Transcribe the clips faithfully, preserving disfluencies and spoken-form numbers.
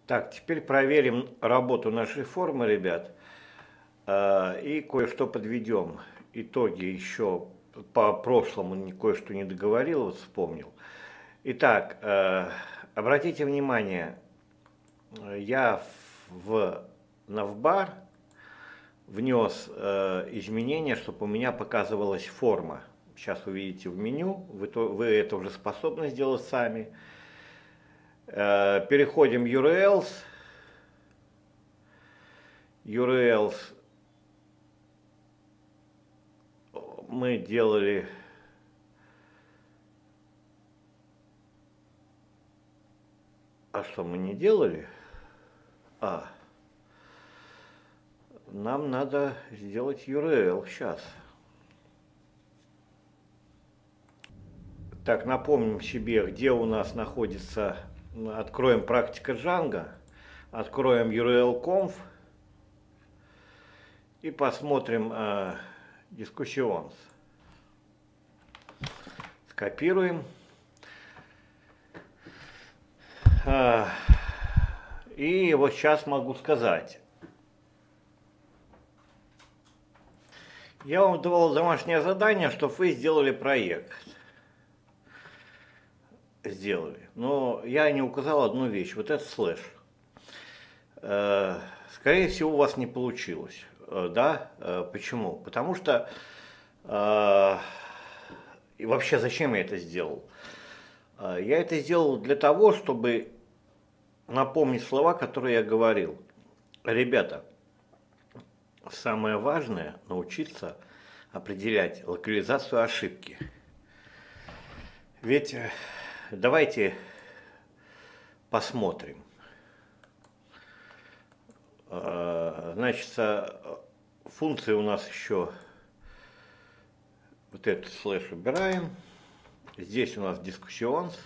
Так, теперь проверим работу нашей формы, ребят, э, и кое-что подведем. Итоги еще по прошлому кое-что не договорил, вот вспомнил. Итак, э, обратите внимание, я в навбар внес э, изменения, чтобы у меня показывалась форма. Сейчас увидите в меню, вы, то, вы это уже способны сделать сами. Э, переходим в ю ар элс. ю ар элс мы делали а что мы не делали? А, нам надо сделать ю ар эл сейчас. Так, напомним себе, где у нас находится, откроем практика Django, откроем ю ар эл точка конф и посмотрим э, Discussions. Скопируем. А, и вот сейчас могу сказать. Я вам давал домашнее задание, чтобы вы сделали проект. Сделали. Но я не указал одну вещь. Вот это слэш. Э, скорее всего, у вас не получилось. Э, да? Э, почему? Потому что... Э, и вообще, зачем я это сделал? Э, я это сделал для того, чтобы напомнить слова, которые я говорил. Ребята, самое важное – научиться определять локализацию ошибки. Ведь... Давайте посмотрим. Значит, функции у нас еще вот этот слэш убираем. Здесь у нас Discussions.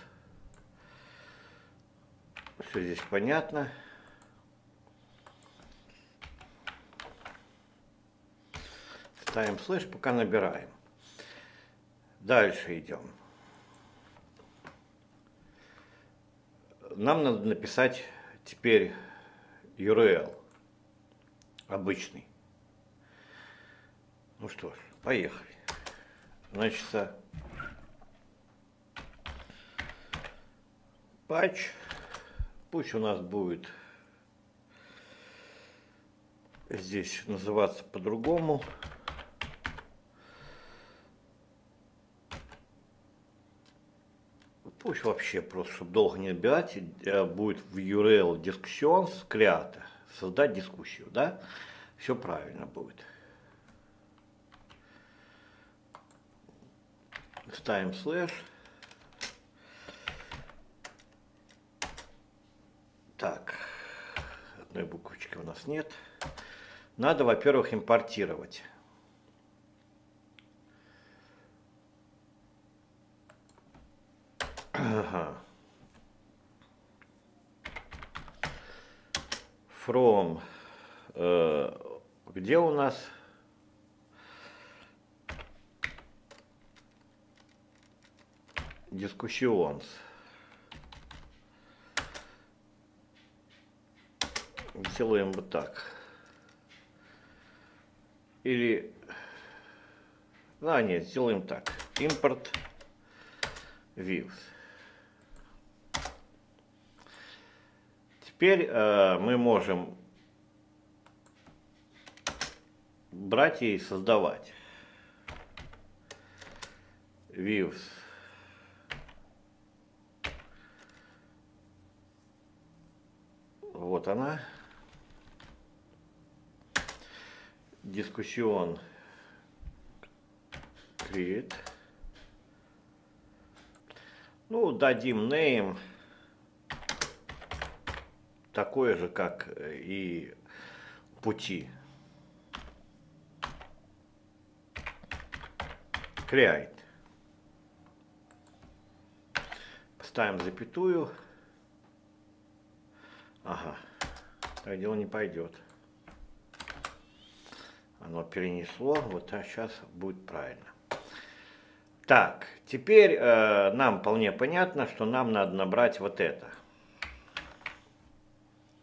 Все здесь понятно. Ставим слэш, пока набираем. Дальше идем. Нам надо написать теперь ю ар эл обычный. Ну что ж, поехали. Значит, патч, пусть у нас будет здесь называться по-другому. Пусть вообще просто, чтобы долго не набирать, будет в ю ар эл Discussions create, создать дискуссию, да? Все правильно будет. Ставим слэш. Так, одной буквочки у нас нет. Надо, во-первых, импортировать. Ага. From, э, где у нас Discussions? Делаем вот так. Или, а нет, сделаем так. Import views. Теперь э, мы можем брать и создавать views. Вот она. Discussion create. Ну, дадим name. Такое же, как и пути. Create. Поставим запятую. Ага. Так дело не пойдет. Оно перенесло. Вот а сейчас будет правильно. Так, теперь э, нам вполне понятно, что нам надо набрать вот это.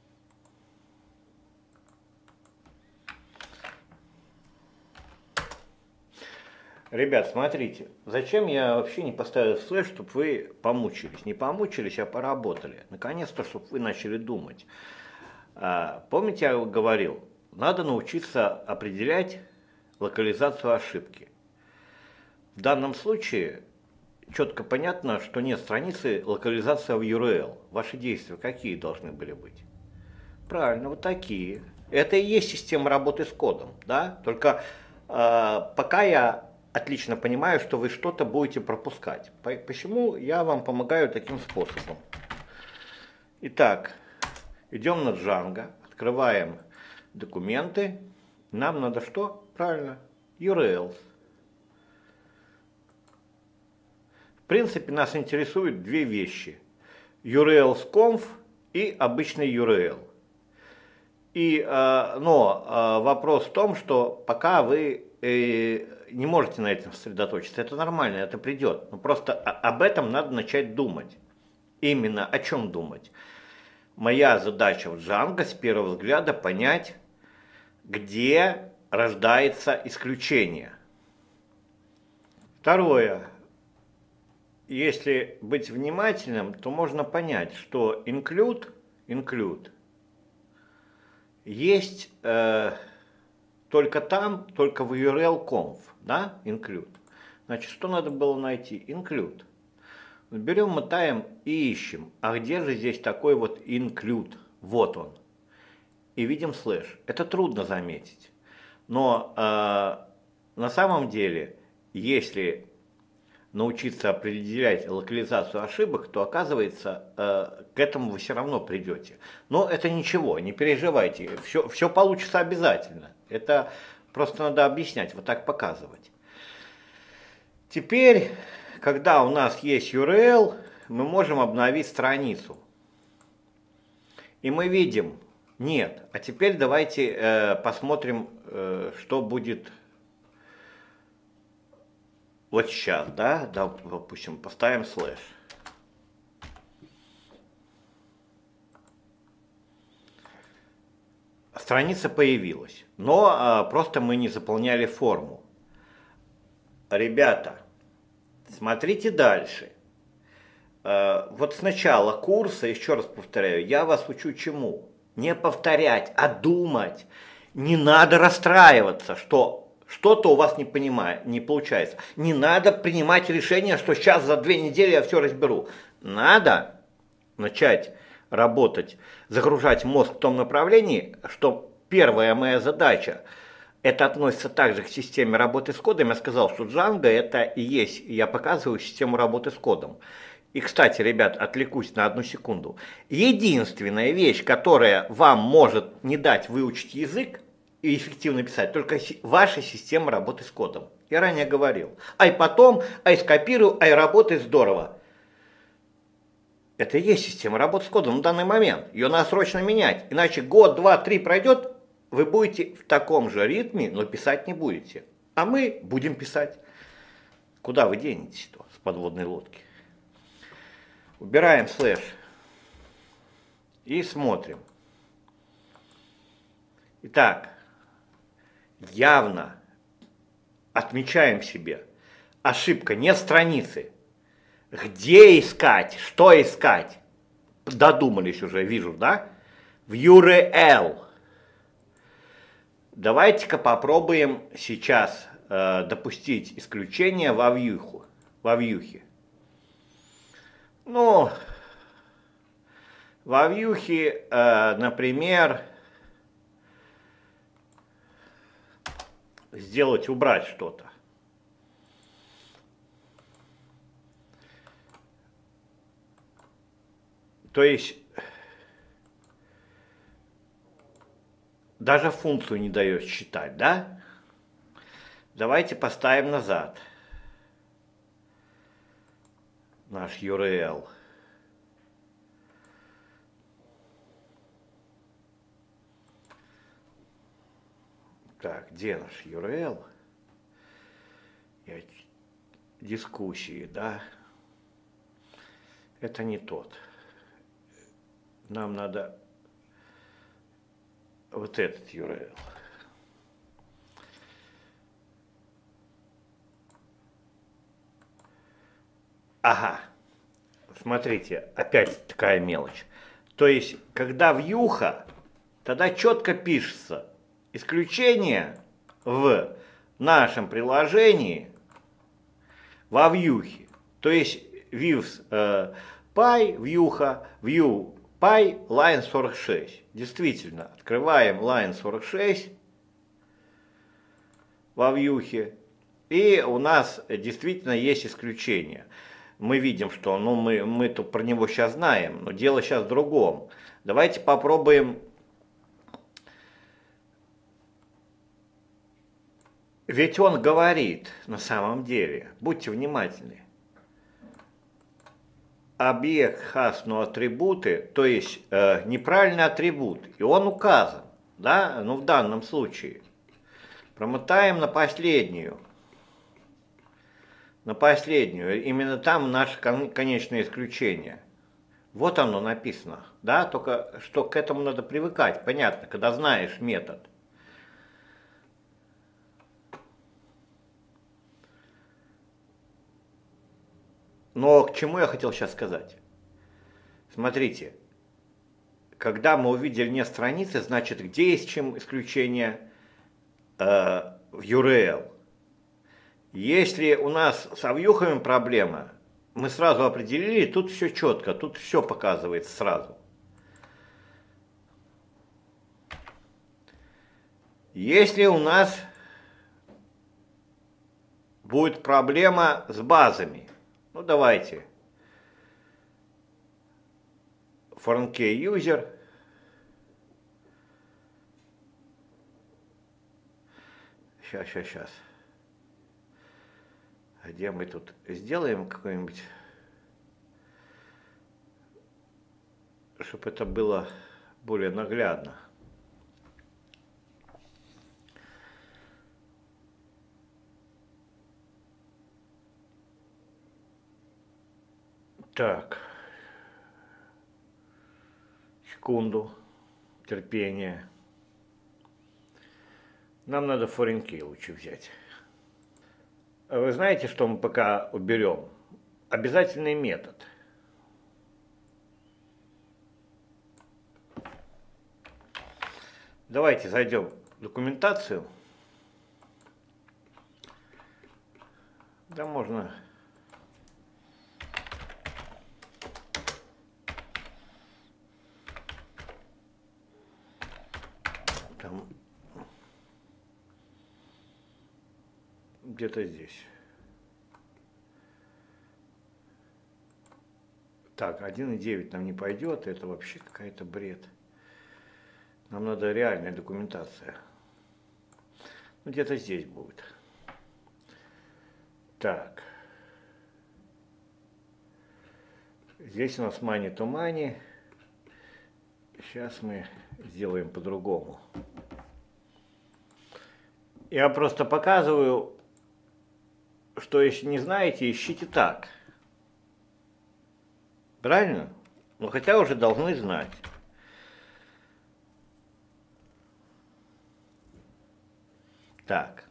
Ребят, смотрите, зачем я вообще не поставил слэш, чтобы вы помучились. Не помучились, а поработали. Наконец-то, чтобы вы начали думать. А, помните, я говорил, надо научиться определять локализацию ошибки. В данном случае четко понятно, что нет страницы локализация в ю ар эл. Ваши действия какие должны были быть? Правильно, вот такие. Это и есть система работы с кодом, да? Только э, пока я отлично понимаю, что вы что-то будете пропускать. Почему я вам помогаю таким способом? Итак, идем на Django, открываем документы. Нам надо что? Правильно, ю ар эл. В принципе, нас интересуют две вещи. ю ар эл-conf и обычный ю ар эл. И, э, но э, вопрос в том, что пока вы э, не можете на этом сосредоточиться, это нормально, это придет. Но просто об этом надо начать думать. Именно о чем думать. Моя задача в Django с первого взгляда понять, где рождается исключение. Второе. Если быть внимательным, то можно понять, что include, include есть э, только там, только в ю ар эл-conf, да, include. Значит, что надо было найти? Include. Берем, мотаем и ищем. А где же здесь такой вот include? Вот он. И видим слэш. Это трудно заметить. Но э, на самом деле, если научиться определять локализацию ошибок, то оказывается, э, к этому вы все равно придете. Но это ничего, не переживайте, все, все получится обязательно. Это просто надо объяснять, вот так показывать. Теперь, когда у нас есть ю ар эл, мы можем обновить страницу. И мы видим, нет. А теперь давайте э, посмотрим, э, что будет вот сейчас, да, допустим, поставим слэш. Страница появилась, но а, просто мы не заполняли форму. Ребята, смотрите дальше. А, вот сначала курса, еще раз повторяю, я вас учу чему? Не повторять, а думать. Не надо расстраиваться, что что-то у вас не понимает, не получается. Не надо принимать решение, что сейчас за две недели я все разберу. Надо начать работать, загружать мозг в том направлении, что первая моя задача, это относится также к системе работы с кодом. Я сказал, что Django это и есть, я показываю систему работы с кодом. И, кстати, ребят, отвлекусь на одну секунду. Единственная вещь, которая вам может не дать выучить язык и эффективно писать, только ваша система работы с кодом. Я ранее говорил. Ай потом, ай скопирую, ай работает здорово. Это и есть система работы с кодом на данный момент. Ее надо срочно менять. Иначе год, два, три пройдет, вы будете в таком же ритме, но писать не будете. А мы будем писать. Куда вы денетесь-то с подводной лодки? Убираем слэш и смотрим. Итак, явно отмечаем себе. Ошибка не страницы. Где искать? Что искать? Додумались уже, вижу, да? В ю ар эл. Давайте-ка попробуем сейчас э, допустить исключение во вьюху. Во вьюхе. Ну, во вьюхе, э, например, сделать, убрать что-то. То есть, даже функцию не дает считать, да? Давайте поставим назад наш ю ар эл. Так, где наш ю ар эл? Я... Дискуссии, да? Это не тот. Нам надо вот этот ю ар эл. Ага, смотрите, опять такая мелочь. То есть, когда вьюха, тогда четко пишется исключение в нашем приложении во вьюхе. То есть, views э, py, вьюха, view py, line сорок шесть. Действительно, открываем line сорок шесть во вьюхе, и у нас действительно есть исключение. Мы видим, что ну, мы, мы тут про него сейчас знаем, но дело сейчас в другом. Давайте попробуем. Ведь он говорит на самом деле, будьте внимательны, объект has no атрибуты, то есть э, неправильный атрибут, и он указан, да, ну в данном случае. Промотаем на последнюю. На последнюю. Именно там наше конечное исключение. Вот оно написано. Да, только что к этому надо привыкать, понятно, когда знаешь метод. Но к чему я хотел сейчас сказать? Смотрите, когда мы увидели не страницы, значит, где есть чем исключение э, в ю ар эл. Если у нас с вьюхами проблема, мы сразу определили, тут все четко, тут все показывается сразу. Если у нас будет проблема с базами, ну давайте, foreign key user, сейчас, сейчас, сейчас. Где мы тут сделаем какой-нибудь, чтобы это было более наглядно. Так, секунду, терпение. Нам надо foreign key лучше взять. Вы знаете, что мы пока уберем? Обязательный метод. Давайте зайдем в документацию. Да, можно. Там где-то здесь. Так, один и девять нам не пойдет, это вообще какая-то бред. Нам надо реальная документация. Ну, где-то здесь будет. Так. Здесь у нас money to money. Сейчас мы сделаем по-другому. Я просто показываю, что если не знаете, ищите так. Правильно? Ну, хотя уже должны знать. Так.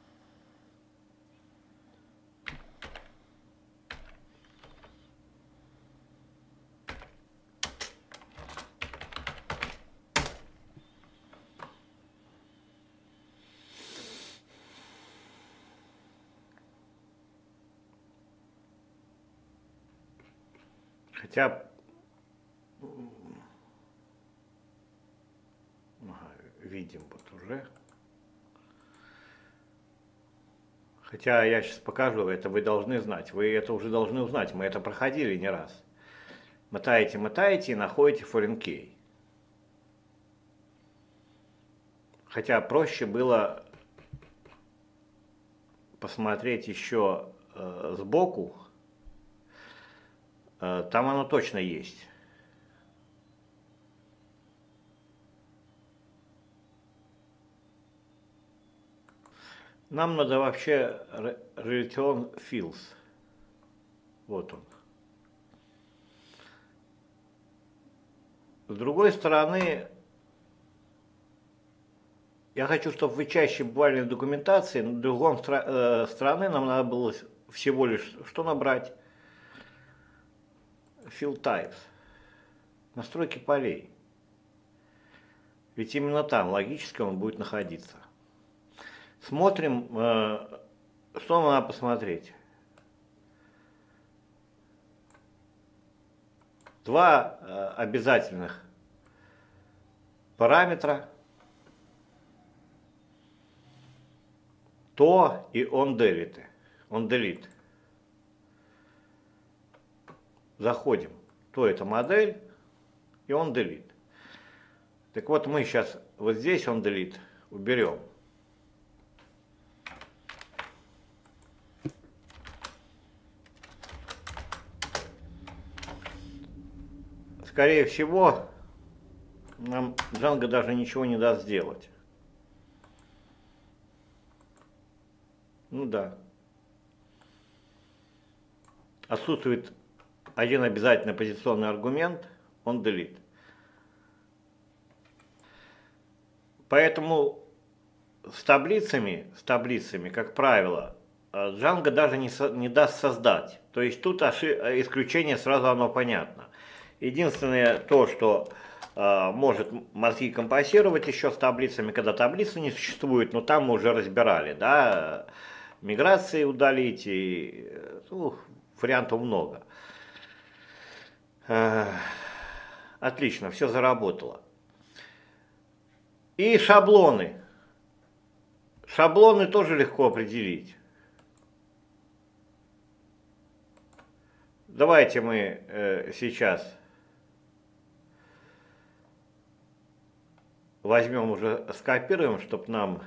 Хотя видим вот уже. Хотя я сейчас покажу, это вы должны знать. Вы это уже должны узнать. Мы это проходили не раз. Мотаете, мотаете и находите foreign key. Хотя проще было посмотреть еще э, сбоку. Э, там оно точно есть. Нам надо вообще return fields. Вот он. С другой стороны, я хочу, чтобы вы чаще бывали в документации. На другом стра- э, стороны нам надо было всего лишь что набрать? Field Types. Настройки полей. Ведь именно там логически он будет находиться. Смотрим, э, что надо посмотреть. Два э, обязательных параметра. То и onDelete. onDelete. Заходим. То это модель и onDelete. Так вот мы сейчас вот здесь onDelete уберем. Скорее всего, нам Django даже ничего не даст сделать. Ну да. Отсутствует один обязательно позиционный аргумент, onDelete. Поэтому с таблицами, с таблицами, как правило, Django даже не, со, не даст создать. То есть тут ошиб, исключение сразу оно понятно. Единственное то, что э, может мозги компасировать еще с таблицами, когда таблицы не существует, но там мы уже разбирали, да, миграции удалить, и ну, вариантов много. Э, отлично, все заработало. И шаблоны. Шаблоны тоже легко определить. Давайте мы э, сейчас возьмем уже, скопируем, чтобы нам...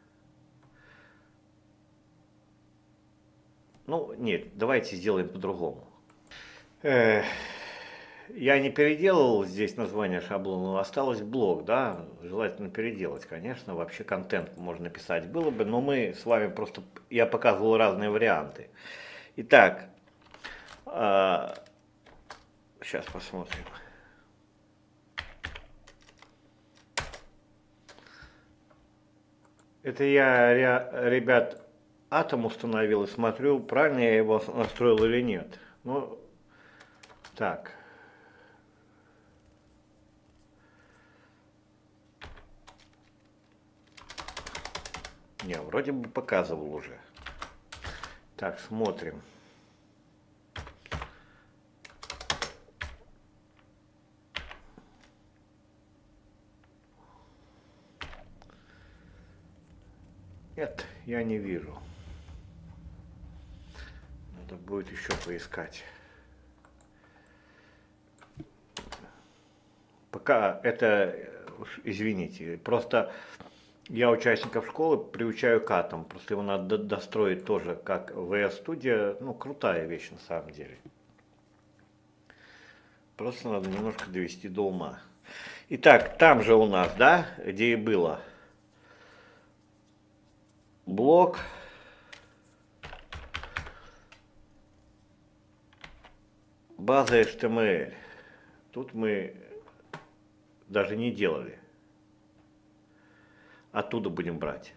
Ну, нет, давайте сделаем по-другому. Э, я не переделал здесь название шаблона, осталось блок, да, желательно переделать, конечно, вообще контент можно написать было бы, но мы с вами просто, я показывал разные варианты. Итак, э, сейчас посмотрим. Это я, ребят, атом установил и смотрю, правильно я его настроил или нет. Ну, так. Не, вроде бы показывал уже. Так, смотрим. Нет, я не вижу. Надо будет еще поискать. Пока это, извините, просто я участников школы приучаю к атому. Просто его надо достроить тоже, как ви эс Studio. Ну, крутая вещь на самом деле. Просто надо немножко довести до ума. Итак, там же у нас, да, где и было. Блок. База эйч ти эм эль. Тут мы даже не делали. Оттуда будем брать.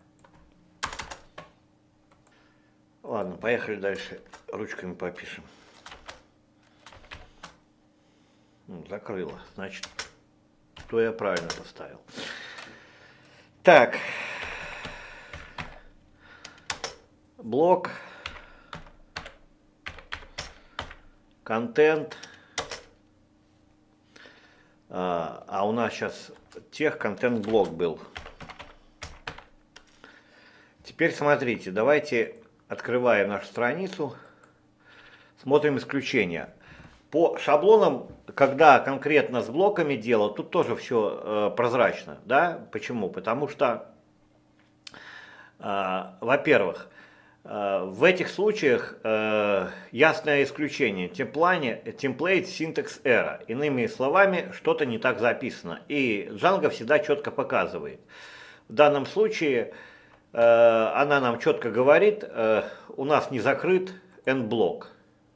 Ладно, поехали дальше. Ручками попишем. Закрыло. Значит, то я правильно поставил. Так. Блок. Контент. А, а у нас сейчас тех контент-блок был. Теперь смотрите, давайте открываем нашу страницу, смотрим исключения. По шаблонам, когда конкретно с блоками дело, тут тоже все э, прозрачно, да? Почему? Потому что, э, во-первых, э, в этих случаях э, ясное исключение. Темплане, template syntax error. Иными словами, что-то не так записано. И Django всегда четко показывает. В данном случае она нам четко говорит, у нас не закрыт end-блок.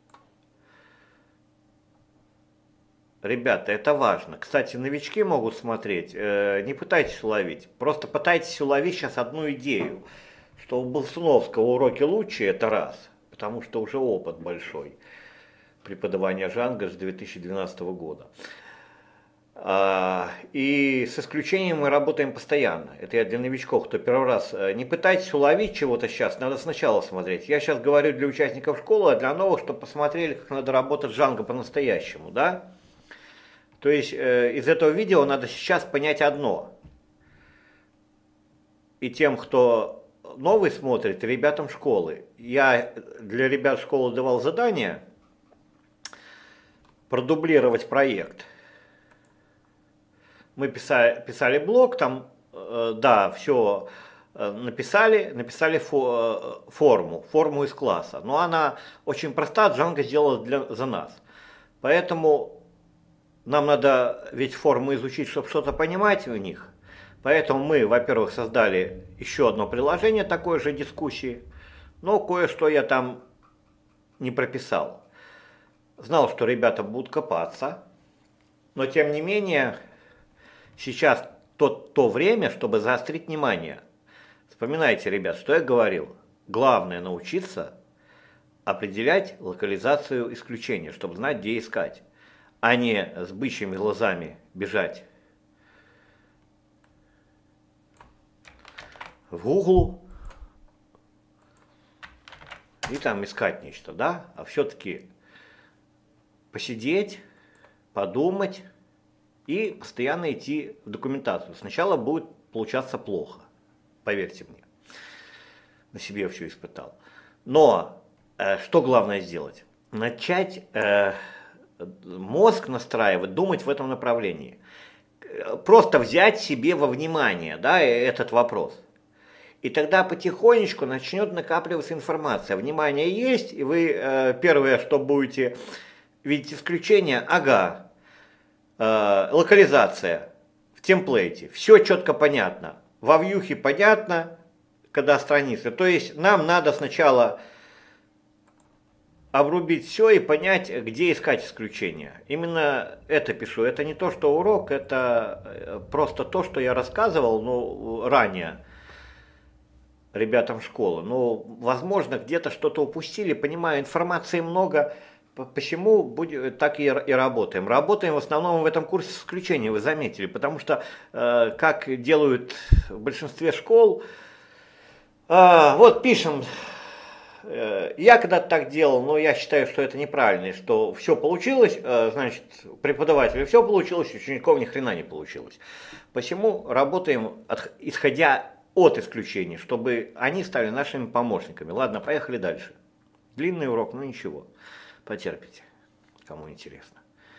Ребята, это важно. Кстати, новички могут смотреть, не пытайтесь уловить. Просто пытайтесь уловить сейчас одну идею, что у Болсуновского уроки лучше, это раз, потому что уже опыт большой. преподавания Django с две тысячи двенадцатого года. И с исключением мы работаем постоянно. Это я для новичков, кто первый раз. Не пытайтесь уловить чего-то сейчас, надо сначала смотреть. Я сейчас говорю для участников школы, а для новых, чтобы посмотрели, как надо работать Django по-настоящему, да? То есть из этого видео надо сейчас понять одно. И тем, кто новый смотрит, и ребятам школы. Я для ребят школы давал задание продублировать проект. Мы писали, писали блог, там, э, да, все э, написали, написали фо, э, форму, форму из класса. Но она очень проста, Django сделала для, за нас. Поэтому нам надо ведь форму изучить, чтобы что-то понимать в них. Поэтому мы, во-первых, создали еще одно приложение такой же дискуссии, но кое-что я там не прописал. Знал, что ребята будут копаться, но тем не менее... Сейчас то, то время, чтобы заострить внимание. Вспоминайте, ребят, что я говорил. Главное научиться определять локализацию исключения, чтобы знать, где искать, а не с бычьими глазами бежать в Google и там искать нечто, да? А все-таки посидеть, подумать, и постоянно идти в документацию. Сначала будет получаться плохо, поверьте мне. На себе я все испытал. Но э, что главное сделать? Начать э, мозг настраивать, думать в этом направлении. Просто взять себе во внимание, да, этот вопрос. И тогда потихонечку начнет накапливаться информация. Внимание есть, и вы э, первое, что будете видеть исключение, ага, локализация в темплейте, все четко понятно, во вьюхе понятно, когда страницы, то есть нам надо сначала обрубить все и понять, где искать исключения. Именно это пишу, это не то, что урок, это просто то, что я рассказывал, ну, ранее ребятам школы, но, возможно, где-то что-то упустили, понимаю, информации много. Почему будем, так и, и работаем? Работаем в основном в этом курсе с исключением, вы заметили, потому что, э, как делают в большинстве школ, э, вот пишем, э, я когда-то так делал, но я считаю, что это неправильно, что все получилось, э, значит, преподавателю все получилось, учеников ни хрена не получилось. Почему работаем, от, исходя от исключений, чтобы они стали нашими помощниками? Ладно, поехали дальше. Длинный урок, но ничего. Потерпите, кому интересно.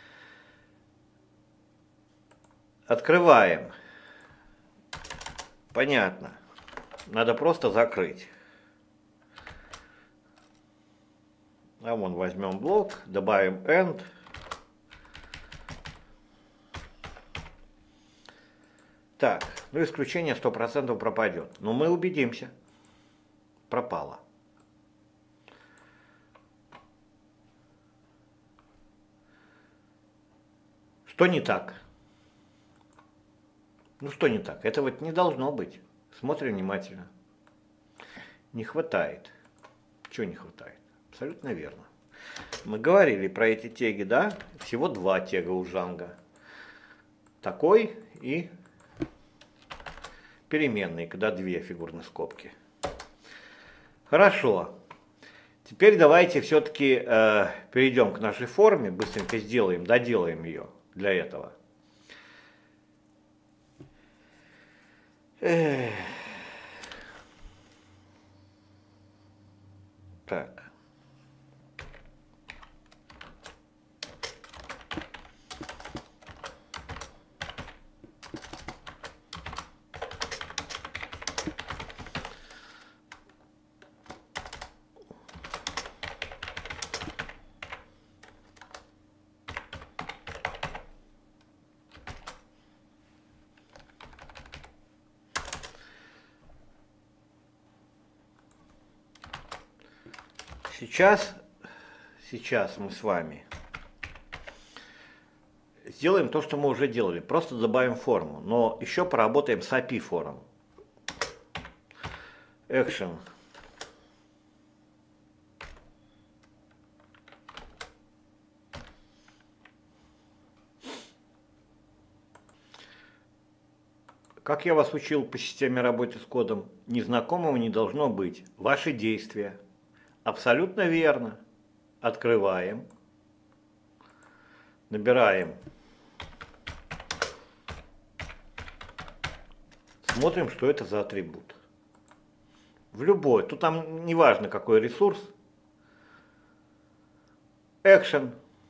Открываем. Понятно. Надо просто закрыть. А вон возьмем блок, добавим end. Так, ну исключение сто процентов пропадет. Но мы убедимся. Пропало. Что не так? Ну что не так? Этого не должно быть. Смотрим внимательно. Не хватает. Чего не хватает? Абсолютно верно. Мы говорили про эти теги, да? Всего два тега у Django. Такой и переменный, когда две фигурные скобки. Хорошо. Теперь давайте все-таки э, перейдем к нашей форме, быстренько сделаем, доделаем ее для этого. Эх. Так. Сейчас, сейчас мы с вами сделаем то, что мы уже делали. Просто добавим форму. Но еще поработаем с эй пи ай форм. Action. Как я вас учил по системе работы с кодом, незнакомого не должно быть. Ваши действия. Абсолютно верно. Открываем. Набираем. Смотрим, что это за атрибут. В любой. Тут там не важно, какой ресурс. Action.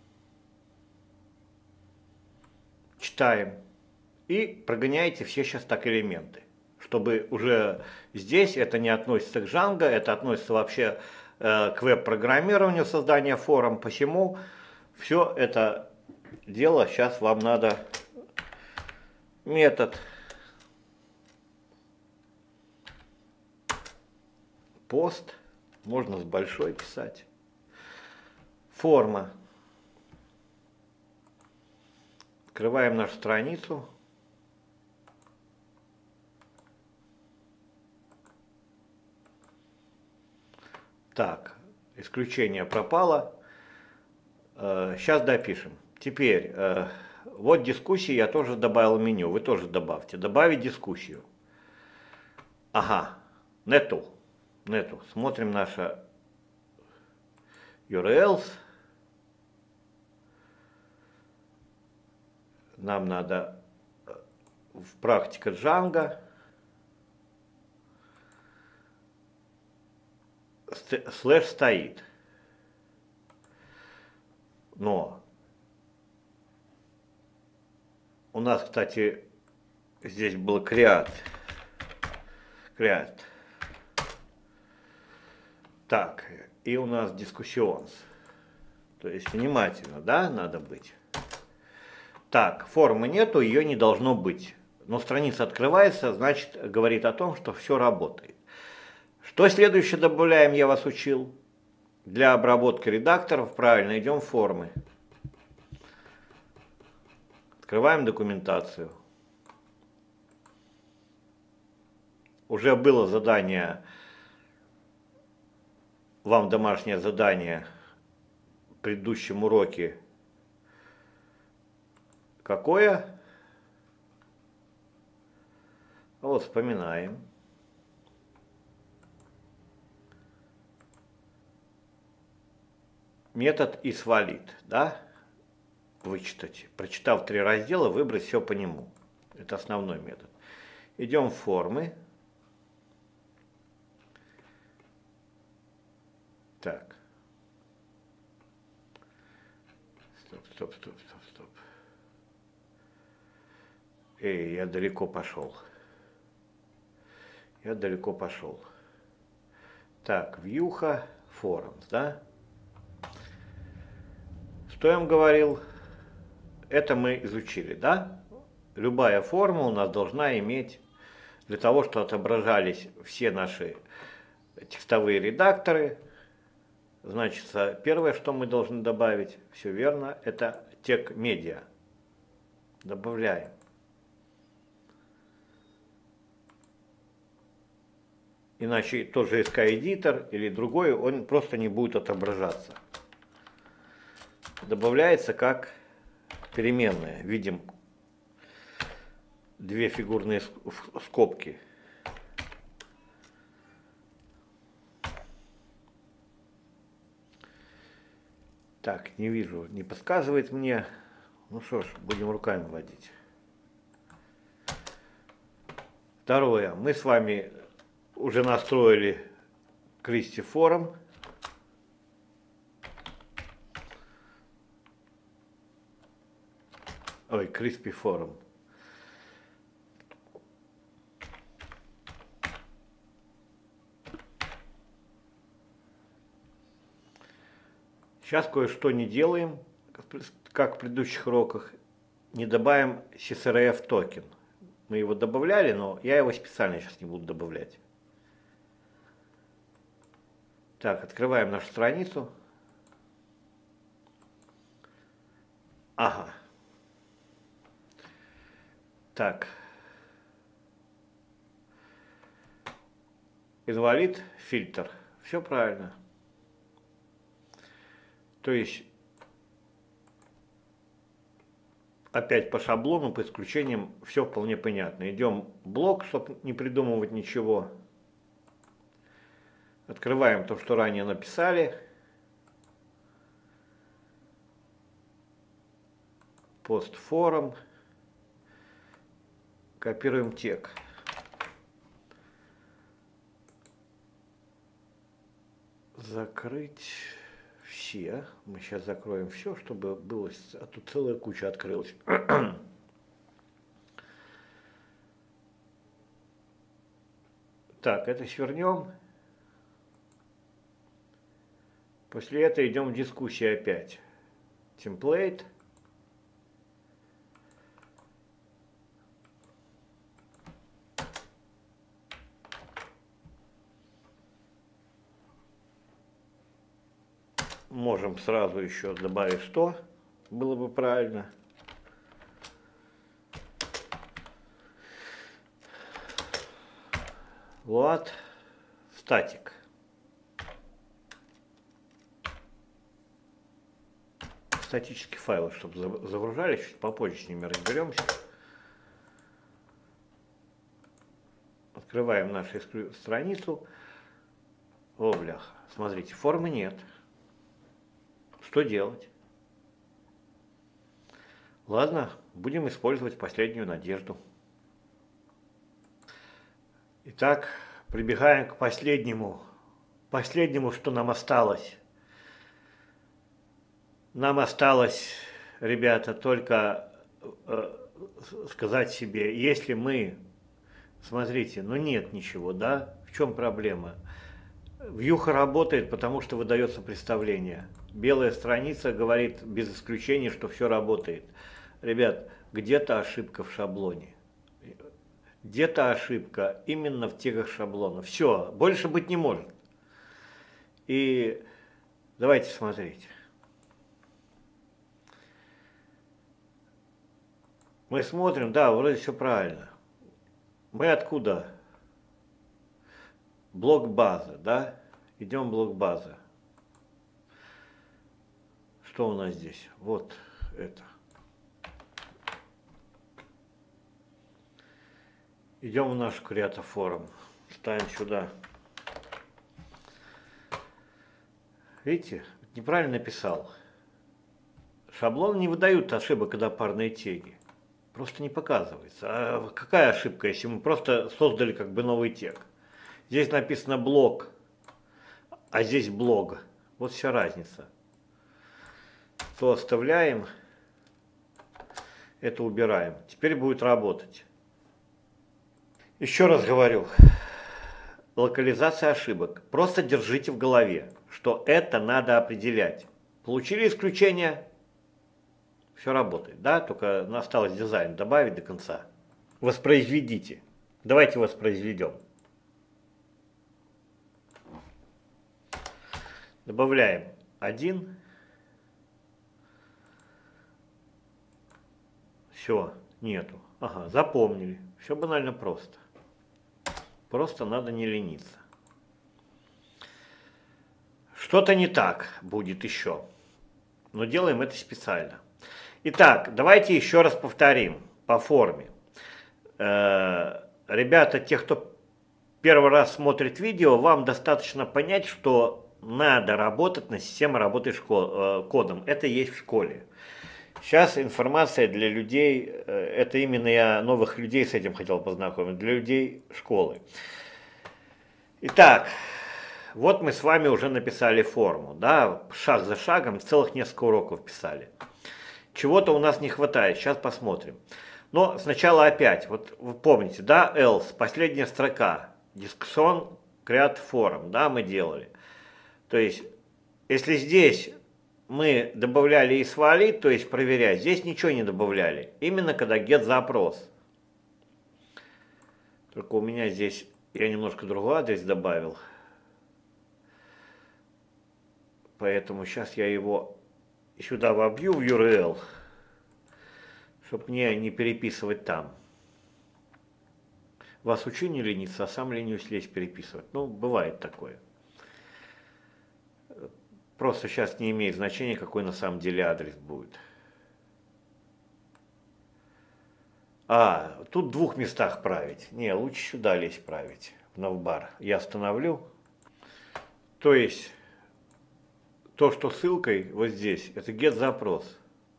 Читаем. И прогоняете все сейчас так элементы. Чтобы уже здесь это не относится к Django, это относится вообще э, к веб-программированию, создания форм. Посему все это дело сейчас вам надо метод пост, можно с большой писать, форма. Открываем нашу страницу. Так, исключение пропало. Сейчас допишем. Теперь, вот дискуссии я тоже добавил в меню. Вы тоже добавьте. Добавить дискуссию. Ага, нету. Нету. Смотрим наше ю ар элс. Нам надо в практика Django. Слэш стоит. Но у нас, кстати, здесь был create. Create. Так, и у нас discussions. То есть внимательно, да, надо быть. Так, формы нету, ее не должно быть. Но страница открывается, значит, говорит о том, что все работает. Что следующее добавляем, я вас учил. Для обработки редакторов правильно идем в формы. Открываем документацию. Уже было задание, вам домашнее задание в предыдущем уроке. Какое? Вот вспоминаем. Метод isValid, да? Вычитать. Прочитав три раздела, выбрать все по нему. Это основной метод. Идем в формы. Так. Стоп, стоп, стоп, стоп, стоп. Эй, я далеко пошел. Я далеко пошел. Так, вьюха, forums, да? Что я вам говорил? Это мы изучили, да? Любая форма у нас должна иметь, для того, чтобы отображались все наши текстовые редакторы, значит, первое, что мы должны добавить, все верно, это тег медиа. Добавляем. Иначе тот же эс кей Editor или другой, он просто не будет отображаться. Добавляется как переменная. Видим две фигурные скобки. Так, не вижу, не подсказывает мне. Ну что ж, будем руками вводить. Второе. Мы с вами уже настроили Кристи форум. Ой, Crispy форум. Сейчас кое-что не делаем, как в предыдущих уроках. Не добавим си эс эр эф токен. Мы его добавляли, но я его специально сейчас не буду добавлять. Так, открываем нашу страницу. Ага. Так. Инвалид, фильтр. Все правильно. То есть опять по шаблону, по исключениям, все вполне понятно. Идем в блок, чтобы не придумывать ничего. Открываем то, что ранее написали. Постфорум. Копируем тег. Закрыть все. Мы сейчас закроем все, чтобы было, а тут целая куча открылась. Так, это свернем. После этого идем в дискуссии опять. Template. Можем сразу еще добавить сто, было бы правильно. Вот, статик. Статические файлы, чтобы загружались, чуть попозже с ними разберемся. Открываем нашу страницу. О, бляха, смотрите, формы нет. Что делать? Ладно, будем использовать последнюю надежду. Итак, прибегаем к последнему, последнему, что нам осталось. Нам осталось, ребята, только э, сказать себе, если мы, смотрите, ну нет ничего, да? В чем проблема? Вьюха работает, потому что выдается представление. Белая страница говорит без исключения, что все работает. Ребят, где-то ошибка в шаблоне. Где-то ошибка именно в тегах шаблона. Все, больше быть не может. И давайте смотреть. Мы смотрим, да, вроде все правильно. Мы откуда? Блок базы, да? Идем в блок базы. Что у нас здесь? Вот это. Идем в наш Creator Forum. Ставим сюда. Видите, неправильно написал. Шаблоны не выдают ошибок, когда парные теги. Просто не показывается. А какая ошибка, если мы просто создали как бы новый тег? Здесь написано блок, а здесь блог. Вот вся разница. То оставляем, это убираем. Теперь будет работать. Еще раз говорю, локализация ошибок. Просто держите в голове, что это надо определять. Получили исключение, все работает, да? Только осталось дизайн добавить до конца. Воспроизведите. Давайте воспроизведем. Добавляем один. Все, нету. Ага, запомнили. Все банально просто. Просто надо не лениться. Что-то не так будет еще. Но делаем это специально. Итак, давайте еще раз повторим по форме. Э, ребята, те, кто первый раз смотрит видео, вам достаточно понять, что надо работать на системе работы школ, кодом. Это есть в школе. Сейчас информация для людей, это именно я новых людей с этим хотел познакомить, для людей школы. Итак, вот мы с вами уже написали форму, да, шаг за шагом, целых несколько уроков писали. Чего-то у нас не хватает, сейчас посмотрим. Но сначала опять, вот вы помните, да, else, последняя строка, discussion, create forum, да, мы делали. То есть, если здесь мы добавляли из valid, то есть проверять, здесь ничего не добавляли. Именно когда get запрос. Только у меня здесь, я немножко другой адрес добавил. Поэтому сейчас я его сюда вобью в ю ар эл, чтобы мне не переписывать там. Вас учу не лениться, а сам ленюсь лезть переписывать. Ну, бывает такое. Просто сейчас не имеет значения, какой на самом деле адрес будет. А, тут в двух местах править. Не, лучше сюда лезть править, в навбар. Я остановлю. То есть, то, что ссылкой вот здесь, это get запрос.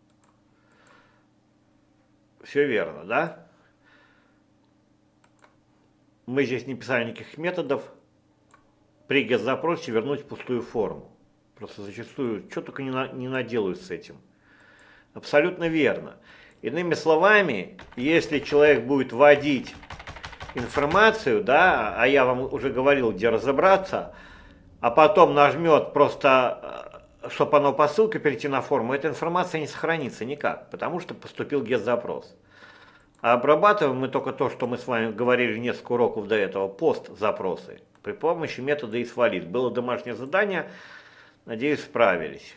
Все верно, да? Мы здесь не писали никаких методов. При get запросе вернуть пустую форму. Просто зачастую, что только не, на, не наделают с этим. Абсолютно верно. Иными словами, если человек будет вводить информацию, да, а я вам уже говорил, где разобраться, а потом нажмет просто, чтобы оно по ссылке перейти на форму, эта информация не сохранится никак, потому что поступил get-запрос. А обрабатываем мы только то, что мы с вами говорили несколько уроков до этого, пост-запросы, при помощи метода isValid. Было домашнее задание, надеюсь, справились.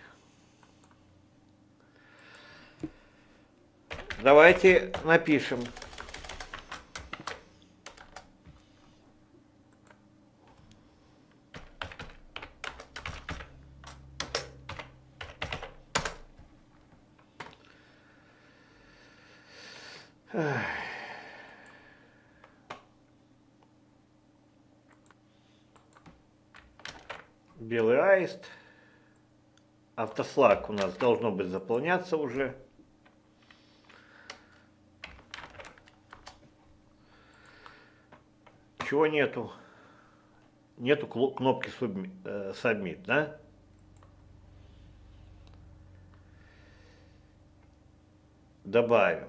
Давайте напишем. Белый аист. Автослаг у нас должно быть заполняться уже. Чего нету? Нету кнопки Submit, да? Добавим.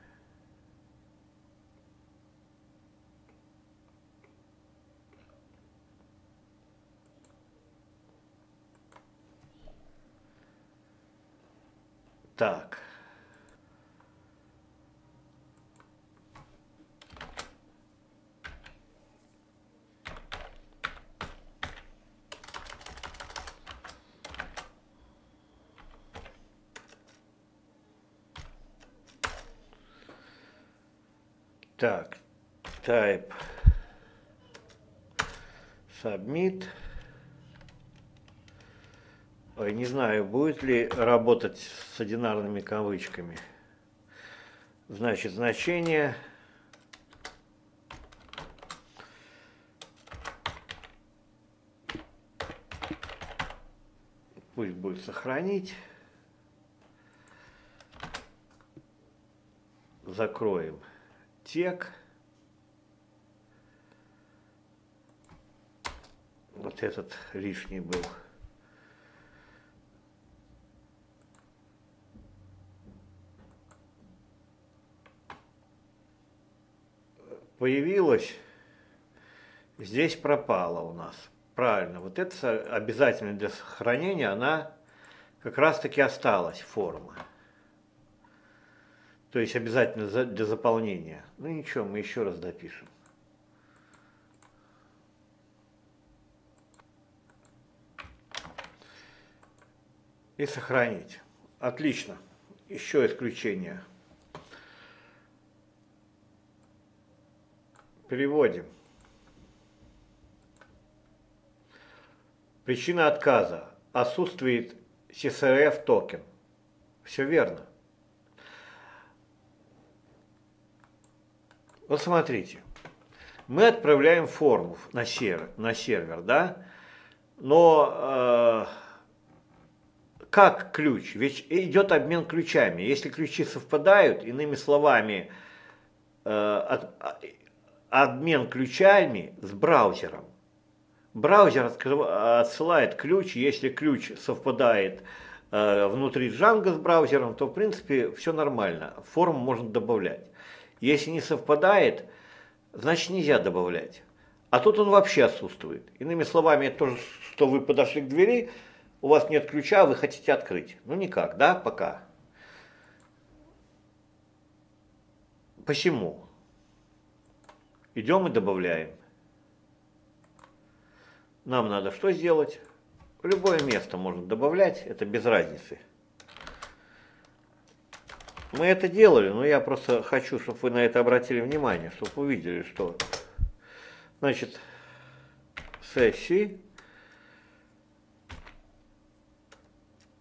Так. Так, type submit. Ой, не знаю, будет ли работать с одинарными кавычками. Значит, значение. Пусть будет сохранить. Закроем тег. Вот этот лишний был. Появилось, здесь пропало у нас. Правильно, вот это обязательно для сохранения, она как раз таки осталась, форма. То есть обязательно для заполнения. Ну ничего, мы еще раз допишем. И сохранить. Отлично. Еще исключение. Переводим. Причина отказа. Отсутствует си эс эр эф токен. Все верно. Вот смотрите. Мы отправляем форму на сервер, на сервер, да? Но э, как ключ? Ведь идет обмен ключами. Если ключи совпадают, иными словами, э, от, обмен ключами с браузером. Браузер открыв... отсылает ключ, если ключ совпадает э, внутри Django с браузером, то в принципе все нормально, форму можно добавлять. Если не совпадает, значит нельзя добавлять. А тут он вообще отсутствует. Иными словами, это то, что вы подошли к двери, у вас нет ключа, вы хотите открыть. Ну никак, да, пока. Почему? Идем и добавляем. Нам надо что сделать? В любое место можно добавлять, это без разницы. Мы это делали, но я просто хочу, чтобы вы на это обратили внимание, чтобы увидели, что... Значит, сессии,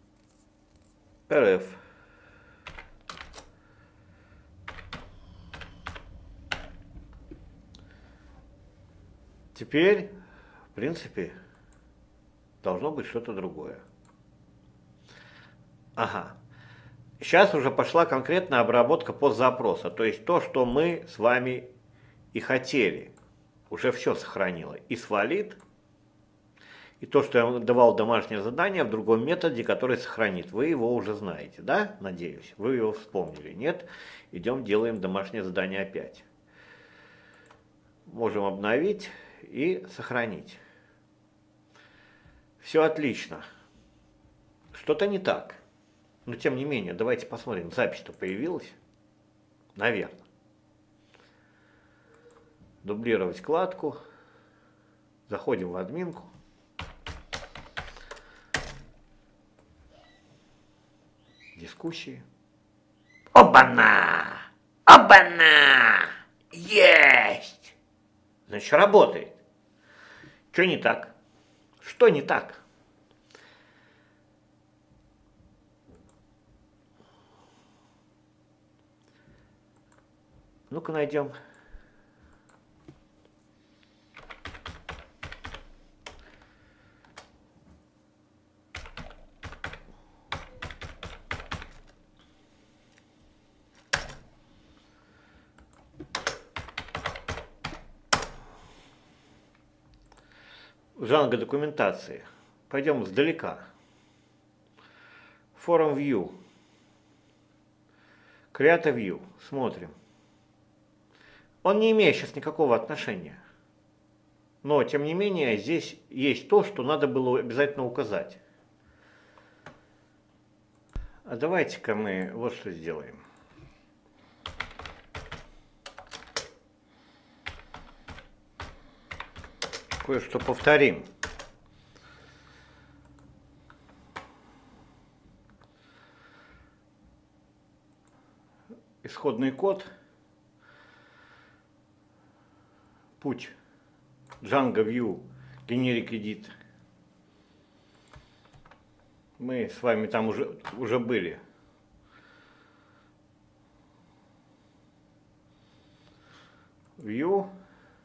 эр эф. Теперь, в принципе, должно быть что-то другое. Ага. Сейчас уже пошла конкретная обработка подзапроса. То есть то, что мы с вами и хотели. Уже все сохранило. И свалит. И то, что я давал домашнее задание в другом методе, который сохранит. Вы его уже знаете, да? Надеюсь. Вы его вспомнили. Нет? Идем делаем домашнее задание опять. Можем обновить и сохранить. Все отлично. Что-то не так. Но тем не менее, давайте посмотрим. Запись-то появилась? Наверное. Дублировать вкладку. Заходим в админку. Дискуссии. Оба-на! Оба-на! Есть! Значит, работает. Что не так? Что не так? Ну-ка найдем. Жанр документации. Пойдем сдалека. Forum View. Create View. Смотрим. Он не имеет сейчас никакого отношения. Но, тем не менее, здесь есть то, что надо было обязательно указать. А давайте-ка мы вот что сделаем. Кое-что повторим. Исходный код. Путь. Django View. Generic Edit. Мы с вами там уже, уже были. View.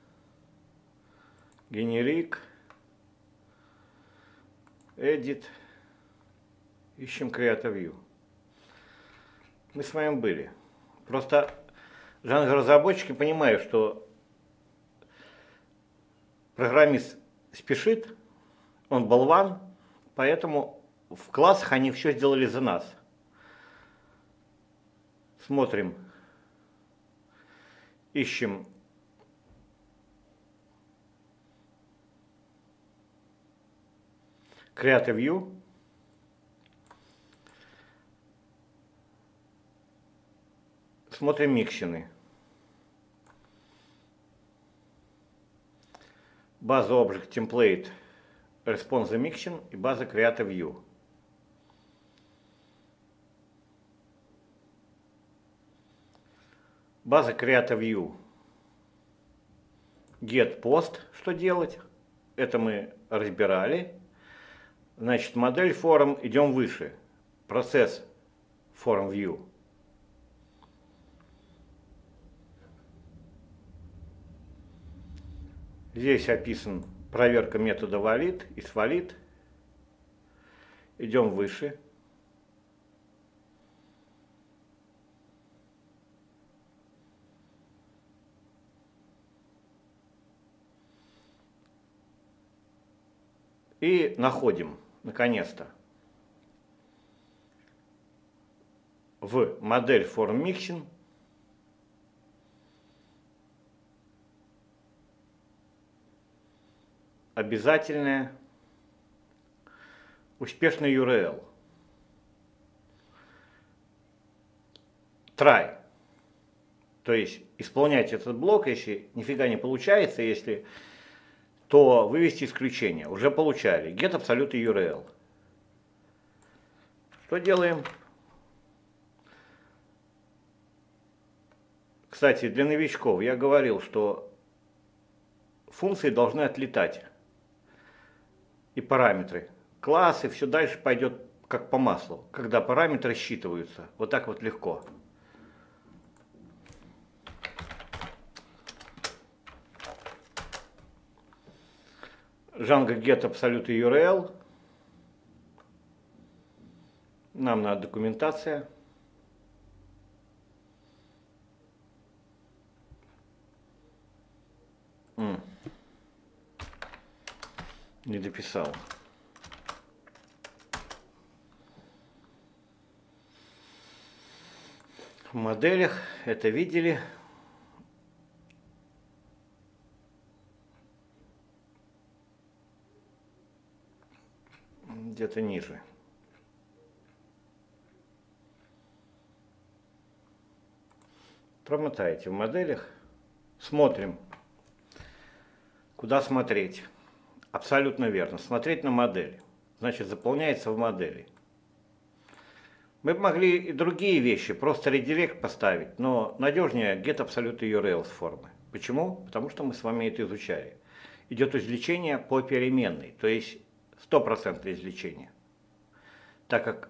Generic. Edit. Ищем Create View. Мы с вами были. Просто Django-разработчики понимают, что программист спешит, он болван, поэтому в классах они все сделали за нас. Смотрим. Ищем. Create View. Смотрим микшены. База Object Template Response Mixin и база Create View. База Create View. Get Post. Что делать? Это мы разбирали. Значит, модель Forum, идем выше. Процесс Forum View. Здесь описан проверка метода valid и свалит. Идем выше. И находим, наконец-то, в модель Forum Mixin обязательное успешный ю ар эл. Try. То есть исполнять этот блок, если нифига не получается, если, то вывести исключение. Уже получали. Get absolute ю ар эл. Что делаем? Кстати, для новичков я говорил, что функции должны отлетать. И параметры. Классы, все дальше пойдет как по маслу, когда параметры считываются. Вот так вот легко. Django get absolute ю ар эл. Нам надо документация. М. Не дописал. В моделях это видели. Где-то ниже. Промотаете в моделях. Смотрим. Куда смотреть? Абсолютно верно. Смотреть на модели. Значит, заполняется в модели. Мы бы могли и другие вещи, просто редирект поставить, но надежнее get absolute ю ар эл с формы. Почему? Потому что мы с вами это изучали. Идет извлечение по переменной, то есть стопроцентное извлечение. Так как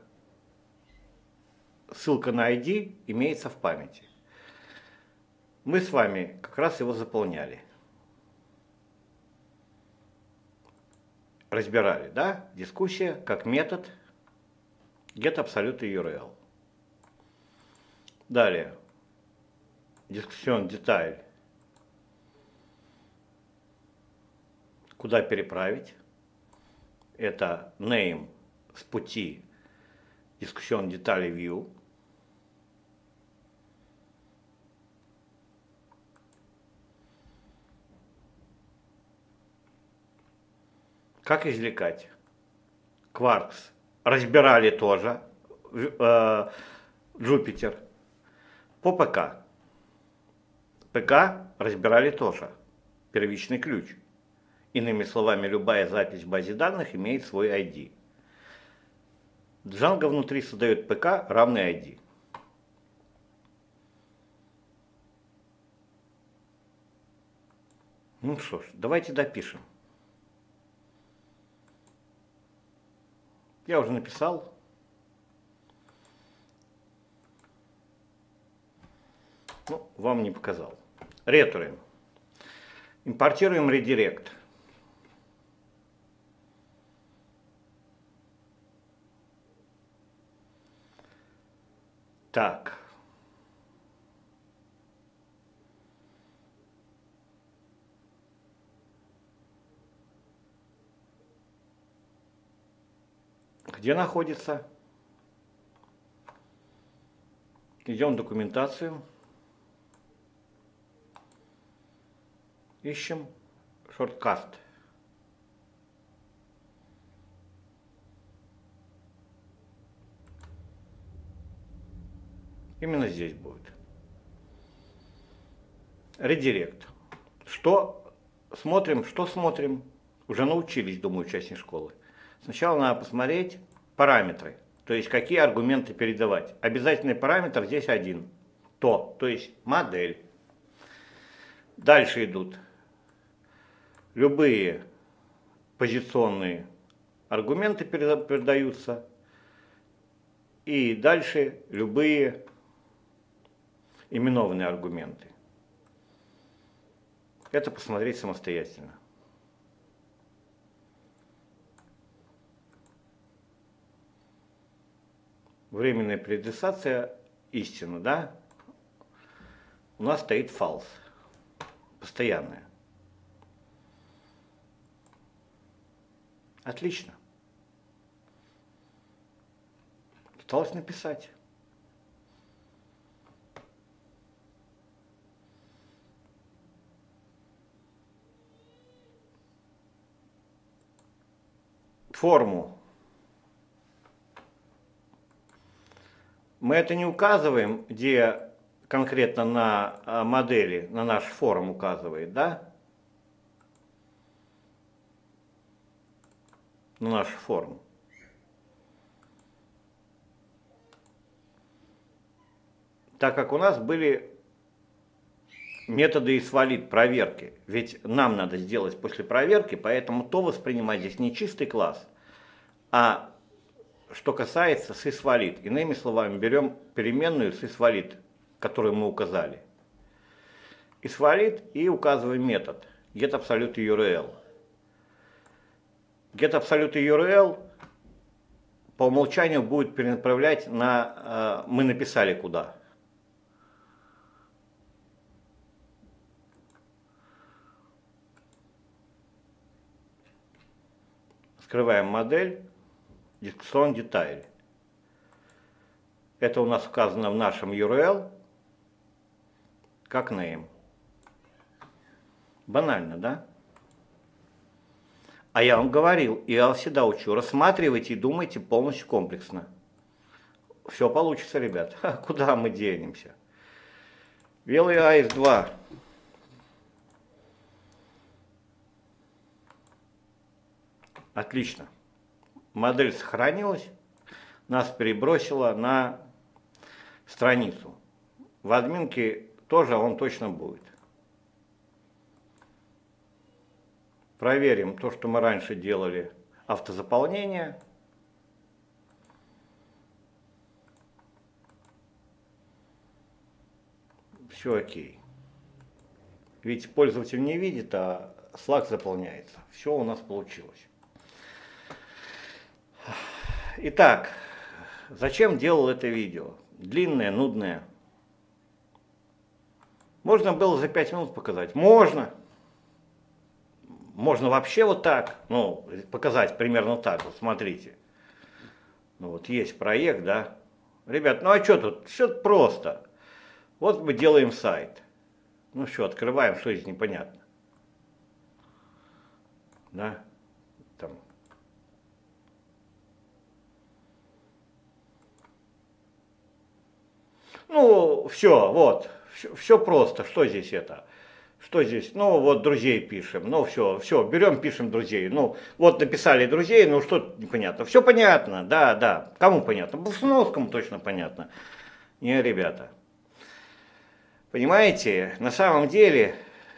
ссылка на ай ди имеется в памяти. Мы с вами как раз его заполняли. Разбирали, да? Дискуссия как метод get absolute ю ар эл. Далее. Discussion деталь. Куда переправить? Это name с пути Discussion детали view. Как извлекать? Quarks разбирали тоже, э, Jupyter, по ПК. ПК разбирали тоже, первичный ключ. Иными словами, любая запись в базе данных имеет свой ай ди. Django внутри создает ПК равный ай ди. Ну что ж, давайте допишем. Я уже написал. Ну, вам не показал. Ретурим. Импортируем редирект. Так. Где находится? Идем в документацию. Ищем шорткаст. Именно здесь будет. Редирект. Что смотрим, что смотрим? Уже научились, думаю, участники школы. Сначала надо посмотреть параметры, то есть какие аргументы передавать. Обязательный параметр здесь один. То, то есть модель. Дальше идут любые позиционные аргументы передаются. И дальше любые именованные аргументы. Это посмотреть самостоятельно. Временная преадресация истина, да? У нас стоит false. Постоянная. Отлично. Осталось написать. Форму. Мы это не указываем, где конкретно на модели, на наш форм указывает, да? На нашу форму. Так как у нас были методы isValid проверки, ведь нам надо сделать после проверки, поэтому то воспринимать здесь не чистый класс, а что касается sysValid. Иными словами, берем переменную sysValid, которую мы указали. isValid и указываем метод get absolute ю ар эл. GetAbsolute ю ар эл по умолчанию будет перенаправлять на, мы написали куда. Скрываем модель, дискуссион деталь. Это у нас указано в нашем ю ар эл как name. Банально, да? А я вам говорил, и я всегда учу, рассматривайте и думайте полностью комплексно. Все получится, ребят. Ха, куда мы денемся? Белый эй эс два. Отлично. Модель сохранилась. Нас перебросила на страницу. В админке тоже он точно будет. Проверим то, что мы раньше делали, автозаполнение. Все окей. Ведь пользователь не видит, а Slack заполняется. Все у нас получилось. Итак, зачем делал это видео? Длинное, нудное. Можно было за пять минут показать? Можно. Можно вообще вот так, ну, показать примерно так, вот смотрите. Ну вот есть проект, да. Ребят, ну а что тут? Все просто. Вот мы делаем сайт. Ну что, открываем, что здесь непонятно. Да. Там. Ну, все, вот. Все, все просто. Что здесь это? Что здесь? Ну, вот друзей пишем. Ну, все, все, берем, пишем друзей. Ну, вот написали друзей, ну, что непонятно. Все понятно, да, да. Кому понятно? Буфновскому точно понятно. Не, ребята. Понимаете, на самом деле,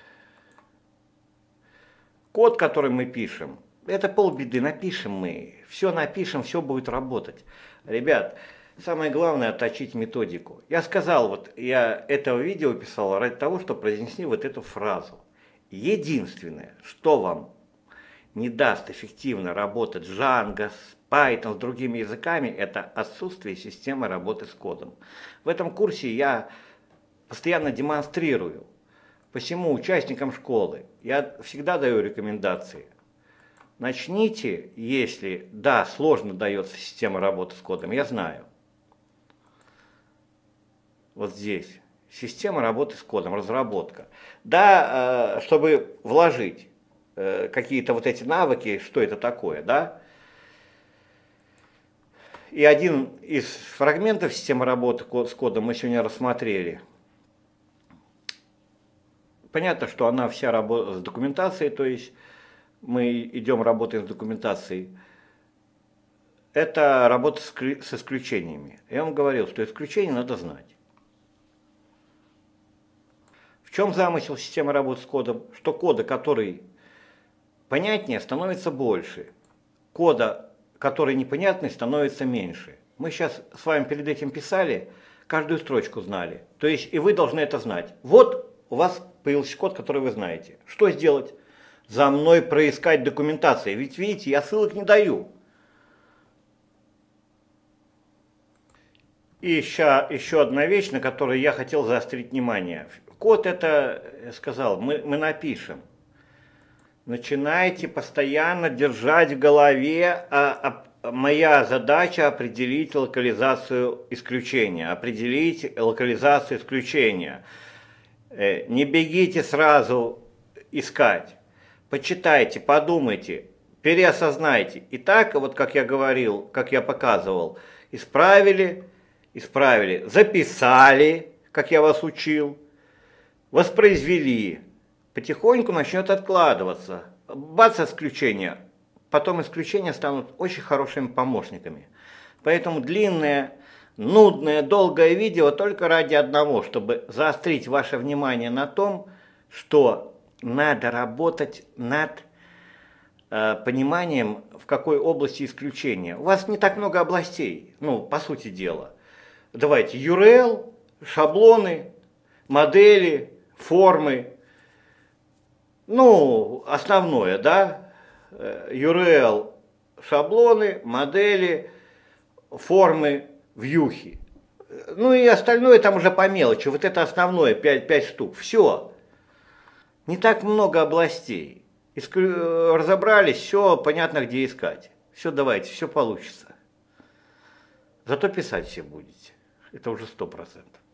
код, который мы пишем, это полбеды. Напишем мы. Все напишем, все будет работать. Ребят, самое главное — отточить методику. Я сказал, вот я этого видео писал ради того, чтобы произнести вот эту фразу. Единственное, что вам не даст эффективно работать с Django, с Python, с другими языками, это отсутствие системы работы с кодом. В этом курсе я постоянно демонстрирую. Посему участникам школы я всегда даю рекомендации. Начните, если, да, сложно дается система работы с кодом, я знаю. Вот здесь. Система работы с кодом, разработка. Да, чтобы вложить какие-то вот эти навыки, что это такое, да. И один из фрагментов системы работы с кодом мы сегодня рассмотрели. Понятно, что она вся работа с документацией, то есть мы идем, работаем с документацией. Это работа с исключениями. Я вам говорил, что исключения надо знать. В чем замысел системы работы с кодом? Что кода, который понятнее, становится больше. Кода, который непонятный, становится меньше. Мы сейчас с вами перед этим писали, каждую строчку знали. То есть и вы должны это знать. Вот у вас появился код, который вы знаете. Что сделать? За мной проискать документацию. Ведь видите, я ссылок не даю. И еще, еще одна вещь, на которую я хотел заострить внимание. Код это, я сказал, мы, мы напишем. Начинайте постоянно держать в голове, а, а, моя задача определить локализацию исключения. Определить локализацию исключения. Э, не бегите сразу искать. Почитайте, подумайте, переосознайте. И так, вот как я говорил, как я показывал, исправили, исправили, записали, как я вас учил, воспроизвели. Потихоньку начнет откладываться. Бац, исключения. Потом исключения станут очень хорошими помощниками. Поэтому длинное, нудное, долгое видео только ради одного, чтобы заострить ваше внимание на том, что надо работать над э, пониманием, в какой области исключения. У вас не так много областей, ну, по сути дела. Давайте ю ар эл, шаблоны, модели, формы. Ну, основное, да, ю ар эл, шаблоны, модели, формы, вьюхи. Ну и остальное там уже по мелочи. Вот это основное, пять штук. Все. Не так много областей. Иск- Разобрались, все понятно, где искать. Все, давайте, все получится. Зато писать все будете. Это уже сто процентов.